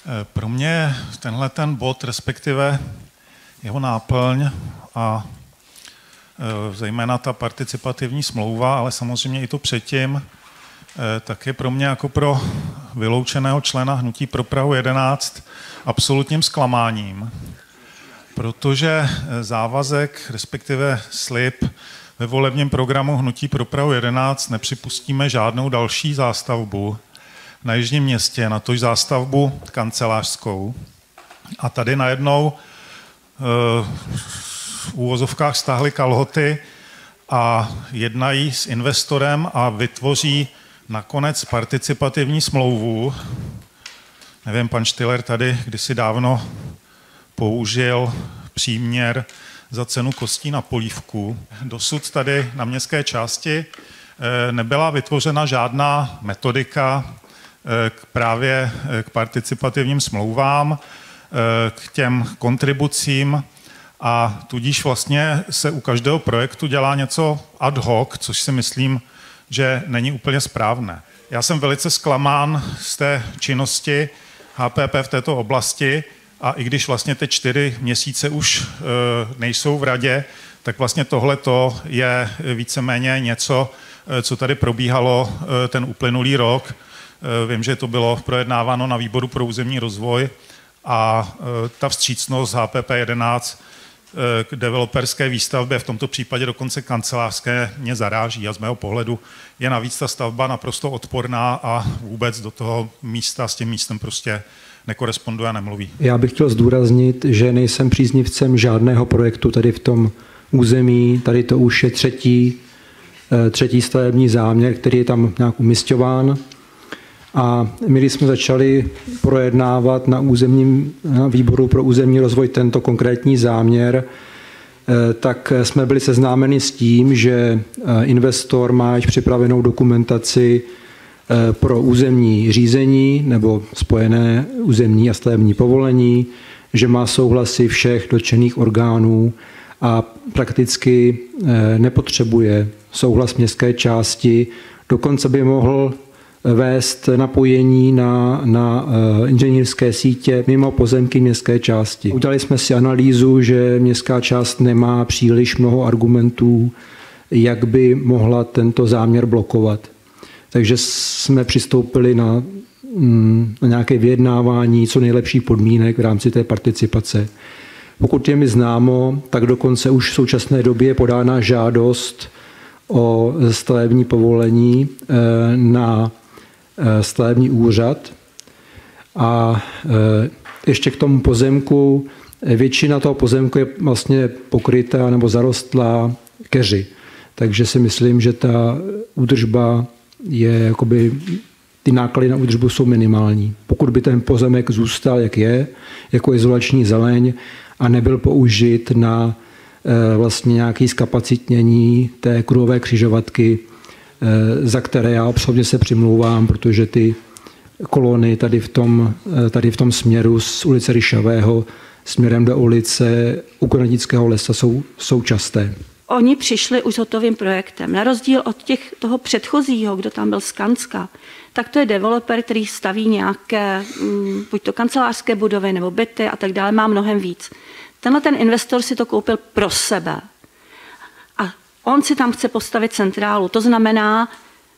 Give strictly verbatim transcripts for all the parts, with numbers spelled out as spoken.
Pro mě tenhle ten bod, respektive jeho náplň a zejména ta participativní smlouva, ale samozřejmě i to předtím, tak je pro mě jako pro vyloučeného člena Hnutí pro Prahu jedenáct absolutním zklamáním, protože závazek, respektive slib ve volebním programu Hnutí pro Prahu jedenáct nepřipustíme žádnou další zástavbu na Jižním Městě, natož zástavbu kancelářskou. A tady najednou v úvozovkách stáhly kalhoty a jednají s investorem a vytvoří nakonec participativní smlouvu. Nevím, pan Štýler tady kdysi dávno použil příměr za cenu kostí na polívku. Dosud tady na městské části nebyla vytvořena žádná metodika k právě k participativním smlouvám, k těm kontribucím a tudíž vlastně se u každého projektu dělá něco ad hoc, což si myslím, že není úplně správné. Já jsem velice zklamán z té činnosti H P P v této oblasti a i když vlastně ty čtyři měsíce už e, nejsou v radě, tak vlastně tohleto je víceméně něco, e, co tady probíhalo e, ten uplynulý rok. E, vím, že to bylo projednáváno na výboru pro územní rozvoj a e, ta vstřícnost H P P jedenáct k developerské výstavbě, v tomto případě dokonce kancelářské, mě zaráží a z mého pohledu je navíc ta stavba naprosto odporná a vůbec do toho místa s tím místem prostě nekoresponduje a nemluví. Já bych chtěl zdůraznit, že nejsem příznivcem žádného projektu tady v tom území. Tady to už je třetí, třetí stavební záměr, který je tam nějak umisťován. A my, když jsme začali projednávat na, územním, na výboru pro územní rozvoj tento konkrétní záměr, tak jsme byli seznámeni s tím, že investor má již připravenou dokumentaci pro územní řízení nebo spojené územní a stavební povolení, že má souhlasy všech dotčených orgánů a prakticky nepotřebuje souhlas městské části, dokonce by mohl vést napojení na, na uh, inženýrské sítě mimo pozemky městské části. Udělali jsme si analýzu, že městská část nemá příliš mnoho argumentů, jak by mohla tento záměr blokovat. Takže jsme přistoupili na, mm, na nějaké vyjednávání co nejlepších podmínek v rámci té participace. Pokud je mi známo, tak dokonce už v současné době je podána žádost o stavební povolení uh, na stavební úřad a ještě k tomu pozemku, většina toho pozemku je vlastně pokrytá nebo zarostlá keři. Takže si myslím, že ta údržba je, jakoby, ty náklady na údržbu jsou minimální. Pokud by ten pozemek zůstal, jak je, jako izolační zeleň a nebyl použit na vlastně nějaké zkapacitnění té kruhové křižovatky, za které já osobně se přimlouvám, protože ty kolony tady v tom, tady v tom směru z ulice Ryšavého směrem do ulice u Konradického lesa jsou, jsou časté. Oni přišli už s hotovým projektem. Na rozdíl od těch, toho předchozího, kdo tam byl z Kanska, tak to je developer, který staví nějaké, buď to kancelářské budovy nebo byty a tak dále, má mnohem víc. Tenhle ten investor si to koupil pro sebe. A on si tam chce postavit centrálu. To znamená,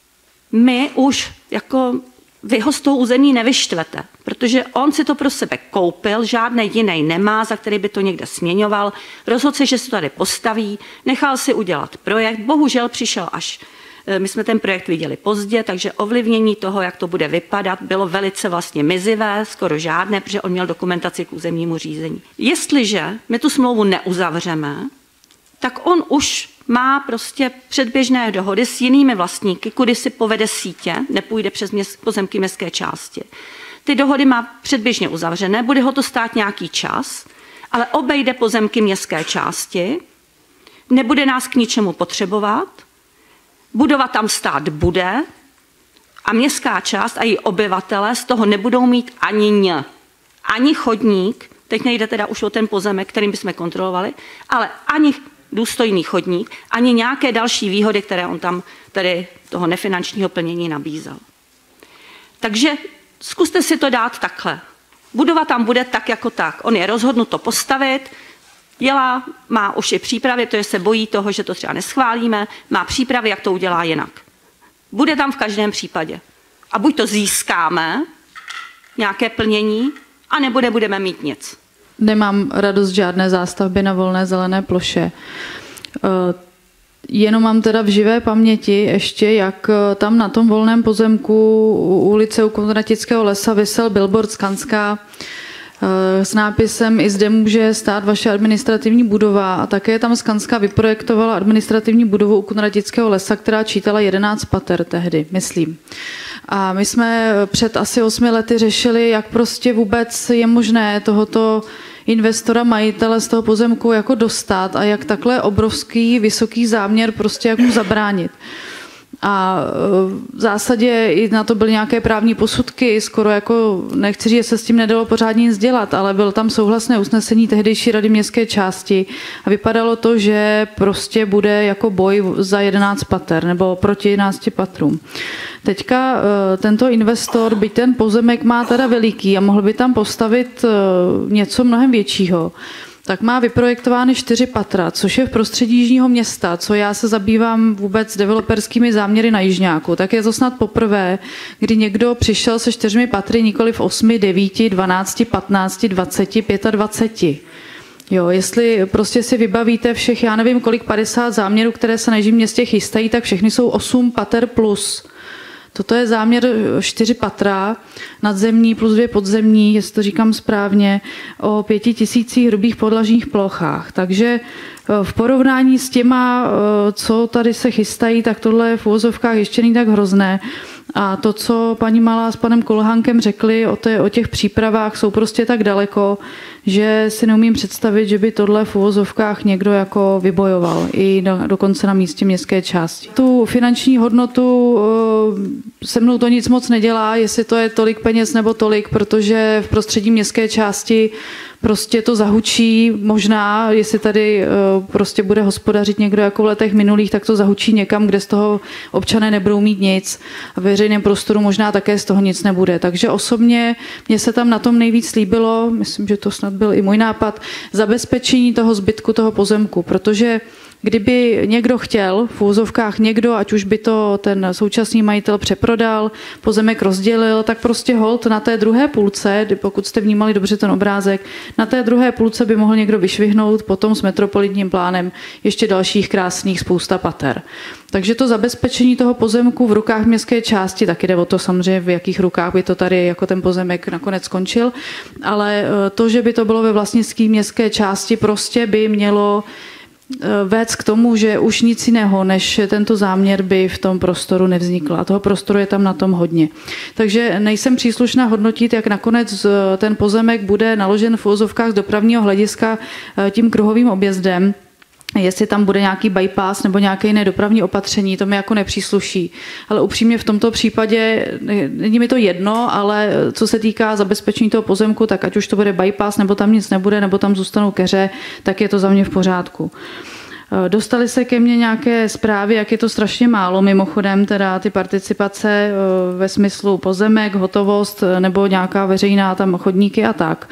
my už jako vy ho z toho území nevyštvete, protože on si to pro sebe koupil, žádný jiný nemá, za který by to někde směňoval, rozhodl se, že se to tady postaví, nechal si udělat projekt, bohužel přišel až, my jsme ten projekt viděli pozdě, takže ovlivnění toho, jak to bude vypadat, bylo velice vlastně mizivé, skoro žádné, protože on měl dokumentaci k územnímu řízení. Jestliže my tu smlouvu neuzavřeme, tak on už má prostě předběžné dohody s jinými vlastníky, kudy si povede sítě, nepůjde přes měst, pozemky městské části. Ty dohody má předběžně uzavřené, bude ho to stát nějaký čas, ale obejde pozemky městské části, nebude nás k ničemu potřebovat, budova tam stát bude a městská část a její obyvatelé z toho nebudou mít ani ň, ani chodník, teď nejde teda už o ten pozemek, kterým bychom kontrolovali, ale ani důstojný chodník, ani nějaké další výhody, které on tam tedy toho nefinančního plnění nabízel. Takže zkuste si to dát takhle. Budova tam bude tak jako tak. On je rozhodnut to postavit, dělá, má už i přípravy, protože se bojí toho, že to třeba neschválíme, má přípravy, jak to udělá jinak. Bude tam v každém případě. A buď to získáme, nějaké plnění, anebo nebudeme mít nic. Nemám radost žádné zástavby na volné zelené ploše. Jenom mám teda v živé paměti ještě, jak tam na tom volném pozemku u ulice u Konratického lesa visel billboard Skanska s nápisem I zde může stát vaše administrativní budova a také tam Skanska vyprojektovala administrativní budovu u Konratického lesa, která čítala jedenáct pater tehdy, myslím. A my jsme před asi osmi lety řešili, jak prostě vůbec je možné tohoto investora, majitele z toho pozemku jako dostat a jak takhle obrovský, vysoký záměr prostě jak mu zabránit. A v zásadě i na to byly nějaké právní posudky, skoro jako, nechci říct, že se s tím nedalo pořádně nic dělat, ale bylo tam souhlasné usnesení tehdejší rady městské části a vypadalo to, že prostě bude jako boj za jedenáct pater nebo proti jedenácti patrům. Teďka tento investor, byť ten pozemek má teda veliký a mohl by tam postavit něco mnohem většího, tak má vyprojektovány čtyři patra, což je v prostředí jižního města, co já se zabývám vůbec developerskými záměry na Jižňáku. Tak je to snad poprvé, kdy někdo přišel se čtyřmi patry, nikoli v osmi, devíti, dvanácti, patnácti, dvaceti, pětadvaceti. Jo, jestli prostě si vybavíte všech, já nevím kolik, padesát záměrů, které se na Jižním městě chystají, tak všechny jsou osm pater plus. Toto je záměr čtyři patra, nadzemní plus dvě podzemní, jestli to říkám správně, o pěti tisících hrubých podlažních plochách. Takže v porovnání s těma, co tady se chystají, tak tohle je v uvozovkách ještě není tak hrozné. A to, co paní Malá s panem Kulhánkem řekli o, té, o těch přípravách, jsou prostě tak daleko, že si neumím představit, že by tohle v uvozovkách někdo jako vybojoval, i do, dokonce na místě městské části. Tu finanční hodnotu se mnou to nic moc nedělá, jestli to je tolik peněz nebo tolik, protože v prostředí městské části prostě to zahučí, možná, jestli tady prostě bude hospodařit někdo jako v letech minulých, tak to zahučí někam, kde z toho občané nebudou mít nic. A v veřejném prostoru možná také z toho nic nebude. Takže osobně mně se tam na tom nejvíc líbilo, myslím, že to snad byl i můj nápad, zabezpečení toho zbytku toho pozemku, protože kdyby někdo chtěl, v úzovkách někdo, ať už by to ten současný majitel přeprodal, pozemek rozdělil, tak prostě holt na té druhé půlce, pokud jste vnímali dobře ten obrázek, na té druhé půlce by mohl někdo vyšvihnout potom s metropolitním plánem ještě dalších krásných spousta pater. Takže to zabezpečení toho pozemku v rukách městské části, taky jde o to samozřejmě, v jakých rukách by to tady jako ten pozemek nakonec skončil, ale to, že by to bylo ve vlastnictví městské části, prostě by mělo vést k tomu, že už nic jiného, než tento záměr by v tom prostoru nevznikl. A toho prostoru je tam na tom hodně. Takže nejsem příslušná hodnotit, jak nakonec ten pozemek bude naložen v uvozovkách z dopravního hlediska tím kruhovým objezdem. Jestli tam bude nějaký bypass nebo nějaké jiné dopravní opatření, to mi jako nepřísluší. Ale upřímně v tomto případě není mi to jedno, ale co se týká zabezpečení toho pozemku, tak ať už to bude bypass, nebo tam nic nebude, nebo tam zůstanou keře, tak je to za mě v pořádku. Dostali se ke mně nějaké zprávy, jak je to strašně málo, mimochodem, teda ty participace ve smyslu pozemek, hotovost nebo nějaká veřejná tam chodníky a tak.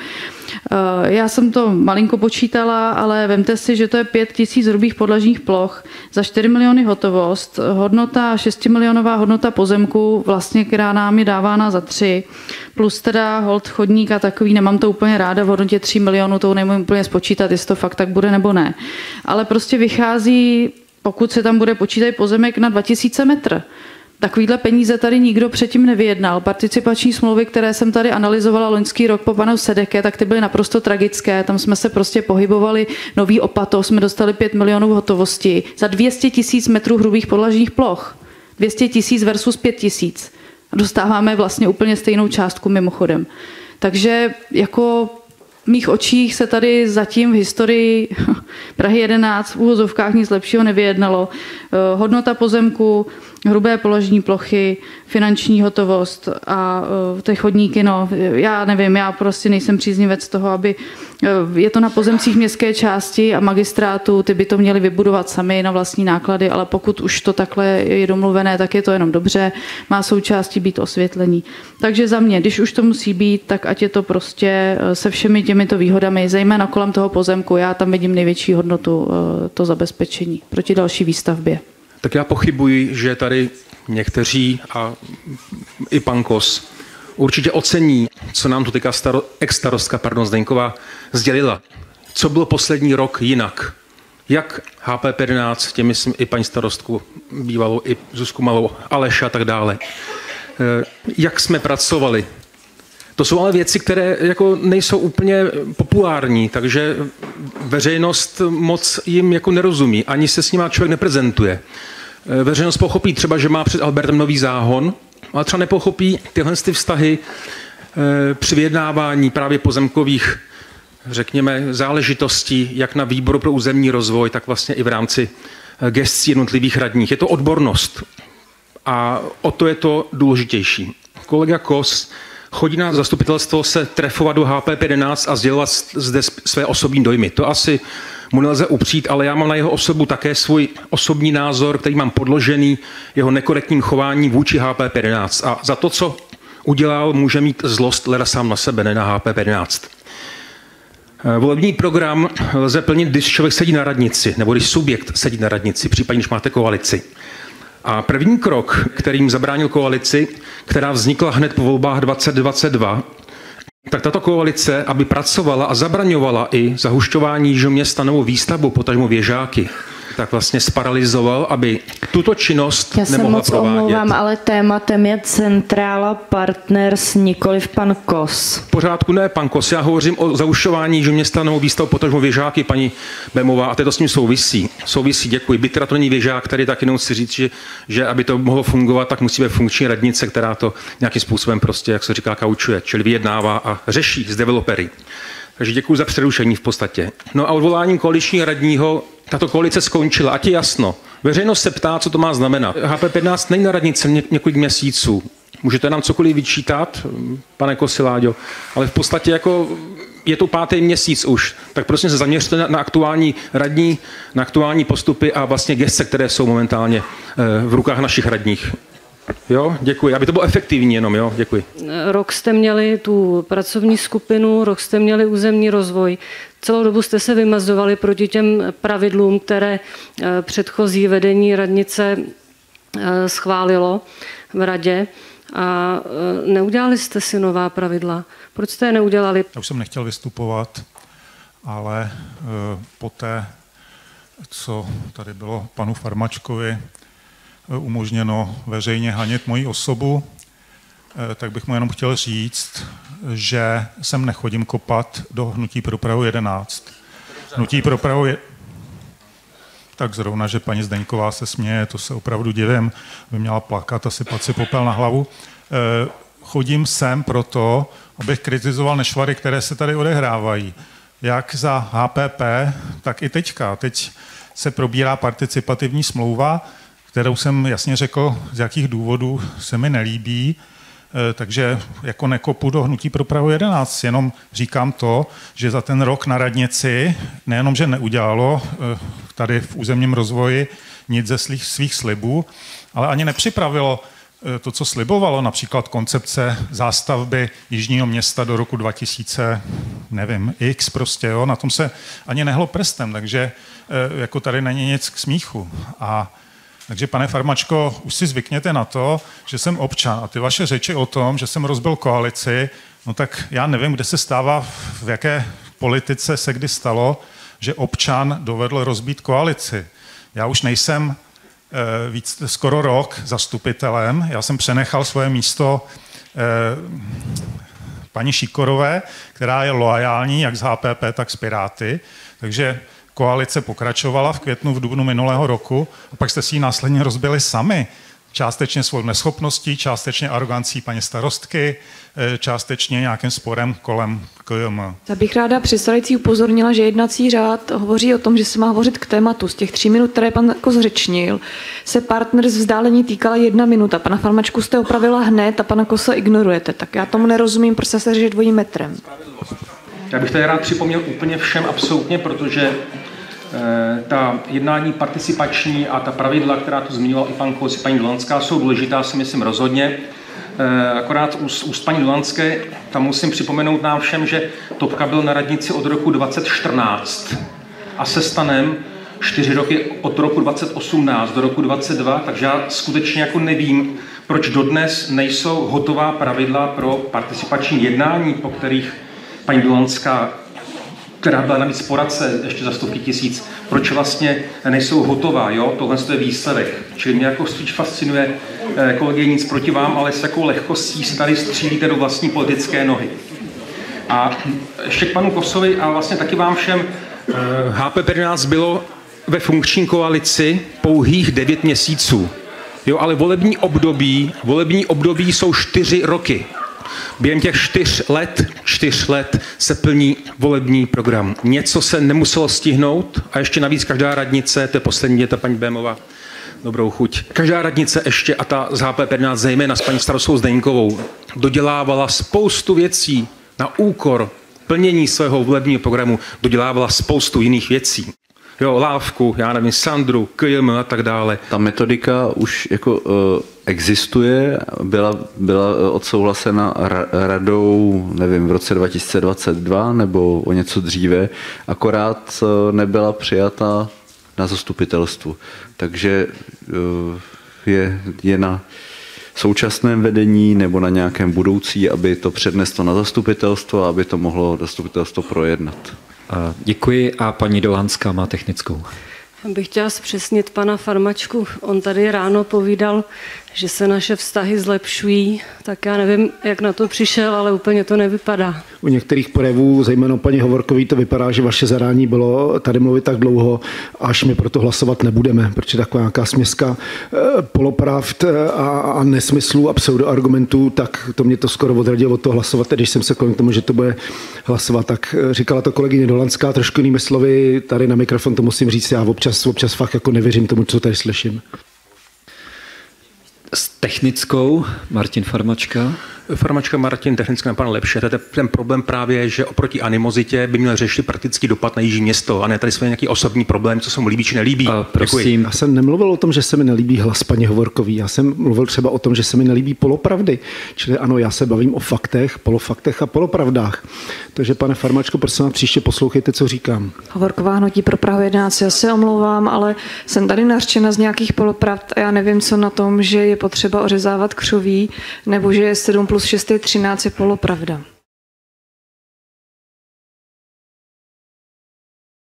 Já jsem to malinko počítala, ale vemte si, že to je pět tisíc hrubých podlažních ploch, za čtyři miliony hotovost, hodnota, šestimilionová hodnota pozemku, vlastně, která nám je dávána za tři, plus teda hold chodník a takový, nemám to úplně ráda, v hodnotě tří milionů, to nemůžu úplně spočítat, jestli to fakt tak bude nebo ne. Ale prostě vychází, pokud se tam bude počítat pozemek na dva tisíce metr. Takovýhle peníze tady nikdo předtím nevyjednal. Participační smlouvy, které jsem tady analyzovala loňský rok po panu Sedeke, tak ty byly naprosto tragické. Tam jsme se prostě pohybovali, nový Opatov, jsme dostali pět milionů hotovosti za dvě stě tisíc metrů hrubých podlažních ploch. dvě stě tisíc versus pět tisíc. Dostáváme vlastně úplně stejnou částku mimochodem. Takže jako v mých očích se tady zatím v historii Prahy jedenáct v úvozovkách nic lepšího nevyjednalo. Hodnota pozemku hrubé položní plochy, finanční hotovost a ty chodníky, no, já nevím, já prostě nejsem příznivec toho, aby je to na pozemcích městské části a magistrátu, ty by to měli vybudovat sami na vlastní náklady, ale pokud už to takhle je domluvené, tak je to jenom dobře, má součástí být osvětlení. Takže za mě, když už to musí být, tak ať je to prostě se všemi těmito výhodami, zejména kolem toho pozemku, já tam vidím největší hodnotu to zabezpečení proti další výstavbě. Tak já pochybuji, že tady někteří a i pan Kos určitě ocení, co nám tu teďka staro, ex-starostka, pardon, Zdeňková sdělila. Co bylo poslední rok jinak? Jak H P P jedenáct, těmi myslím i paní starostku bývalou, i Zuzku Malou, Aleša a tak dále. Jak jsme pracovali? To jsou ale věci, které jako nejsou úplně populární, takže veřejnost moc jim jako nerozumí, ani se s nima člověk neprezentuje. Veřejnost pochopí třeba, že má před Albertem nový záhon, ale třeba nepochopí tyhle ty vztahy při vyjednávání právě pozemkových, řekněme, záležitostí, jak na výboru pro územní rozvoj, tak vlastně i v rámci gescí jednotlivých radních. Je to odbornost a o to je to důležitější. Kolega Kos chodí na zastupitelstvo se trefovat do H P P jedenáct a sdělovat zde své osobní dojmy. To asi mu nelze upřít, ale já mám na jeho osobu také svůj osobní názor, který mám podložený jeho nekorektním chováním vůči H P P jedenáct. A za to, co udělal, může mít zlost leda sám na sebe, ne na H P P jedenáct. Volební program lze plnit, když člověk sedí na radnici, nebo když subjekt sedí na radnici, případně když máte koalici. A první krok, kterým zabránil koalici, která vznikla hned po volbách dvacet dvacet dva, tak tato koalice, aby pracovala a zabraňovala i zahušťování jižního města novou výstavbu, potažmo věžáky, tak vlastně sparalizoval, aby tuto činnost Já se nemohla moc provádět. omlouvám, ale tématem je Centrála Partners, nikoliv pan Kos. V pořádku, ne pan Kos, já hovořím o zahušťování jižního města novou výstavbu, potažmo věžáky, paní Bemová, a to s ním souvisí. Souvisí, děkuji. Byť teda to není věžák, tady taky jenom chci říct, že, že aby to mohlo fungovat, tak musí být funkční radnice, která to nějakým způsobem prostě, jak se říká, kaučuje, čili vyjednává a řeší s developery. Takže děkuji za přerušení v podstatě. No a odvoláním koaličního radního tato koalice skončila, ať je jasno. Veřejnost se ptá, co to má znamenat. H P P jedenáct není na radnici ně, několik měsíců. Můžete nám cokoliv vyčítat, pane Kosiláďo, ale v podstatě jako je to pátý měsíc už. Tak prosím se zaměřte na, na aktuální radní, na aktuální postupy a vlastně gesce, které jsou momentálně e, v rukách našich radních. Jo, děkuji. Aby to bylo efektivní jenom, jo, děkuji. Rok jste měli tu pracovní skupinu, rok jste měli územní rozvoj. Celou dobu jste se vymazovali proti těm pravidlům, které předchozí vedení radnice schválilo v radě. A neudělali jste si nová pravidla. Proč jste je neudělali? Já už jsem nechtěl vystupovat, ale poté, co tady bylo panu Farmačkovi umožněno veřejně hanit moji osobu, tak bych mu jenom chtěl říct, že sem nechodím kopat do Hnutí pro Prahu jedenáct. Hnutí pro Prahu je... Tak zrovna, že paní Zdeňková se směje, to se opravdu divím, by měla plakat a sypat si popel na hlavu. Chodím sem proto, abych kritizoval nešvary, které se tady odehrávají. Jak za H P P, tak i teďka. Teď se probírá participativní smlouva, kterou jsem jasně řekl, z jakých důvodů se mi nelíbí, takže jako nekopu do Hnutí pro Prahu jedenáct. Jenom říkám to, že za ten rok na radnici nejenom, že neudělalo tady v územním rozvoji nic ze svých, svých slibů, ale ani nepřipravilo to, co slibovalo, například koncepce zástavby Jižního Města do roku dva tisíce, nevím, X prostě, jo, na tom se ani nehlo prstem, takže jako tady není nic k smíchu. A takže, pane Farmačko, už si zvykněte na to, že jsem občan a ty vaše řeči o tom, že jsem rozbil koalici, no tak já nevím, kde se stává, v jaké politice se kdy stalo, že občan dovedl rozbít koalici. Já už nejsem eh, víc, skoro rok zastupitelem, já jsem přenechal svoje místo eh, paní Šikorové, která je loajální jak z H P P, tak z Piráty, takže koalice pokračovala v květnu, v dubnu minulého roku a pak jste si ji následně rozbili sami. částečně svou neschopností, částečně arogancí paní starostky, částečně nějakým sporem kolem K J M. Já bych ráda předsedající upozornila, že jednací řád hovoří o tom, že se má hovořit k tématu. Z těch tří minut, které pan Kos řečnil, se partner z vzdálení týkala jedna minuta. Pana Farmačku jste opravila hned a pana Kosa ignorujete. Tak já tomu nerozumím, proč se řeší dvojím metrem. Já bych tady rád připomněl úplně všem absolutně, protože e, ta jednání participační a ta pravidla, která tu zmínila i pan Kos, i paní Dolanská, jsou důležitá, si myslím rozhodně. E, akorát úst, úst paní Dolanské, tam musím připomenout nám všem, že Topka byl na radnici od roku dvacet čtrnáct a se Stanem čtyři roky od roku dvacet osmnáct do roku dvacet dva, takže já skutečně jako nevím, proč dodnes nejsou hotová pravidla pro participační jednání, po kterých paní Dolanská, která byla navíc poradce ještě za stovky tisíc, proč vlastně nejsou hotová, jo? Tohle je výsledek. Čili mě jako spíš fascinuje, kolegy, nic proti vám, ale s jakou lehkostí se tady střílíte do vlastní politické nohy. A ještě k panu Kosovi a vlastně taky vám všem. H P jedenáct bylo ve funkční koalici pouhých devět měsíců. Jo, ale volební období, volební období jsou čtyři roky. Během těch čtyř let, čtyř let se plní volební program. Něco se nemuselo stihnout a ještě navíc každá radnice, to je poslední věta paní Bémová, dobrou chuť. Každá radnice ještě, a ta z H P jedenáct zejména s paní starostou Zdeňkovou, dodělávala spoustu věcí na úkor plnění svého volebního programu, dodělávala spoustu jiných věcí. Jo, Lávku, já nevím, Sandru, K J M a tak dále. Ta metodika už jako uh, existuje, byla, byla odsouhlasena ra- radou, nevím, v roce dva tisíce dvacet dva nebo o něco dříve, akorát uh, nebyla přijata na zastupitelstvu. Takže uh, je, je na současném vedení nebo na nějakém budoucí, aby to předneslo na zastupitelstvo a aby to mohlo zastupitelstvo projednat. Děkuji a paní Dolanská má technickou. Bych chtěla zpřesnit pana Farmačku. On tady ráno povídal, že se naše vztahy zlepšují, tak já nevím, jak na to přišel, ale úplně to nevypadá. U některých projevů, zejména paní Hovorkový, to vypadá, že vaše zadání bylo tady mluvit tak dlouho, až my proto hlasovat nebudeme, protože taková nějaká směska polopravd a, a nesmyslů a pseudoargumentů, tak to mě to skoro odradilo od toho hlasovat. Když jsem se kolem k tomu, že to bude hlasovat, tak říkala to kolegyně Dolanská trošku jinými slovy, tady na mikrofon to musím říct, já občas, občas fakt jako nevěřím tomu, co tady slyším. S technickou Martin Farmačka. Farmačka Martin, technická na pana lepší. To je ten problém právě, že oproti animozitě by měl řešit praktický dopad na jižní město a ne tady svůj nějaký osobní problém, co se mu líbí či nelíbí. A prosím. Já jsem nemluvil o tom, že se mi nelíbí hlas paní Hovorkový. Já jsem mluvil třeba o tom, že se mi nelíbí polopravdy. Čili ano, já se bavím o faktech, polofaktech a polopravdách. Takže pane Farmačko, prosím vás, příště poslouchejte, co říkám. Hovorková hnutí pro Prahu jedenáct, já se omlouvám, ale jsem tady nařčena z nějakých polopravd a já nevím, co na tom, že je potřeba ořezávat křoví, nebo že je sedm plus šest je třináct je polopravda.